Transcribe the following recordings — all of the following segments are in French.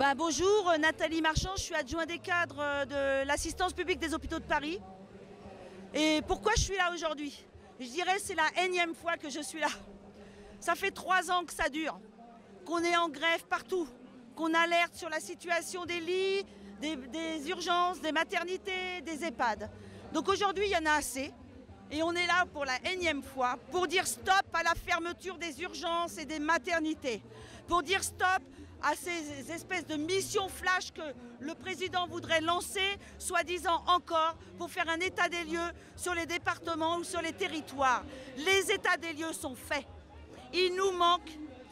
Bonjour, Nathalie Marchand, je suis adjointe des cadres de l'assistance publique des hôpitaux de Paris. Et pourquoi je suis là aujourd'hui? Je dirais que c'est la énième fois que je suis là. Ça fait 3 ans que ça dure, qu'on est en grève partout, qu'on alerte sur la situation des lits, des urgences, des maternités, des EHPAD. Donc aujourd'hui, il y en a assez. Et on est là pour la énième fois pour dire stop à la fermeture des urgences et des maternités. Pour dire stop à ces espèces de missions flash que le président voudrait lancer, soi-disant encore, pour faire un état des lieux sur les départements ou sur les territoires. Les états des lieux sont faits. Il nous manque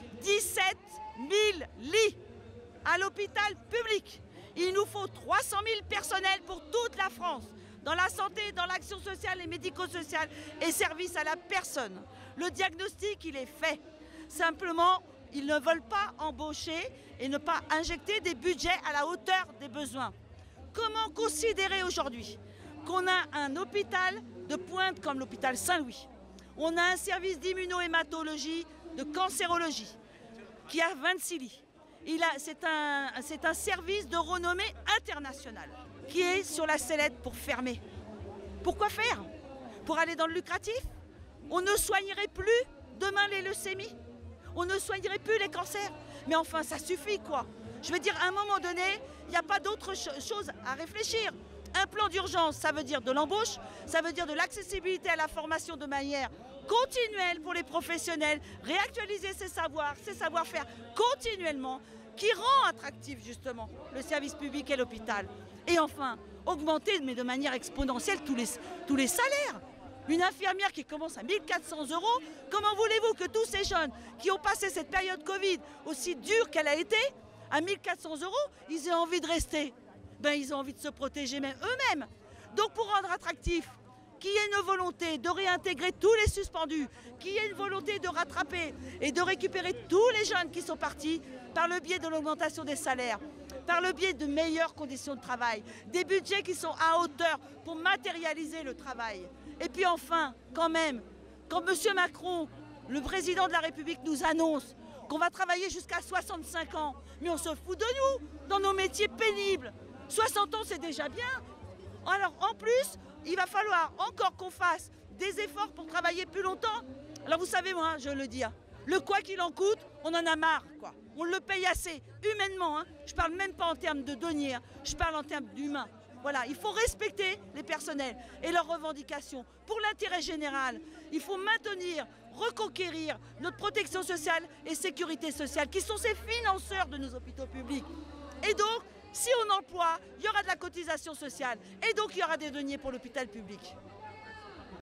17 000 lits à l'hôpital public. Il nous faut 300 000 personnels pour toute la France, dans la santé, dans l'action sociale et médico-sociale et service à la personne. Le diagnostic, il est fait. Simplement, ils ne veulent pas embaucher et ne pas injecter des budgets à la hauteur des besoins. Comment considérer aujourd'hui qu'on a un hôpital de pointe comme l'hôpital Saint-Louis? On a un service d'immunohématologie, de cancérologie, qui a 26 lits. C'est un service de renommée internationale qui est sur la sellette pour fermer. Pourquoi faire? Pour aller dans le lucratif? On ne soignerait plus demain les leucémies? On ne soignerait plus les cancers? Mais enfin, ça suffit quoi. Je veux dire, à un moment donné, il n'y a pas d'autre chose à réfléchir. Un plan d'urgence, ça veut dire de l'embauche, ça veut dire de l'accessibilité à la formation de manière continuelle pour les professionnels, réactualiser ses savoirs, ses savoir-faire continuellement, qui rend attractif justement le service public et l'hôpital. Et enfin, augmenter, mais de manière exponentielle, tous les salaires. Une infirmière qui commence à 1 400 €, comment voulez-vous que tous ces jeunes qui ont passé cette période Covid, aussi dure qu'elle a été, à 1 400 €, ils aient envie de rester? Ils ont envie de se protéger eux-mêmes. Donc pour rendre attractif, qu'il y ait une volonté de réintégrer tous les suspendus, qu'il y ait une volonté de rattraper et de récupérer tous les jeunes qui sont partis par le biais de l'augmentation des salaires, par le biais de meilleures conditions de travail, des budgets qui sont à hauteur pour matérialiser le travail. Et puis enfin, quand même, quand M. Macron, le président de la République, nous annonce qu'on va travailler jusqu'à 65 ans, mais on se fout de nous, dans nos métiers pénibles. 60 ans, c'est déjà bien. Alors en plus, il va falloir encore qu'on fasse des efforts pour travailler plus longtemps. Alors vous savez, moi, je le dis, le quoi qu'il en coûte, on en a marre, quoi. On le paye assez, humainement. Je ne parle même pas en termes de deniers, je parle en termes d'humain. Voilà, il faut respecter les personnels et leurs revendications pour l'intérêt général. Il faut maintenir, reconquérir notre protection sociale et sécurité sociale, qui sont ces financeurs de nos hôpitaux publics. Et donc, si on emploie, il y aura de la cotisation sociale et donc il y aura des deniers pour l'hôpital public.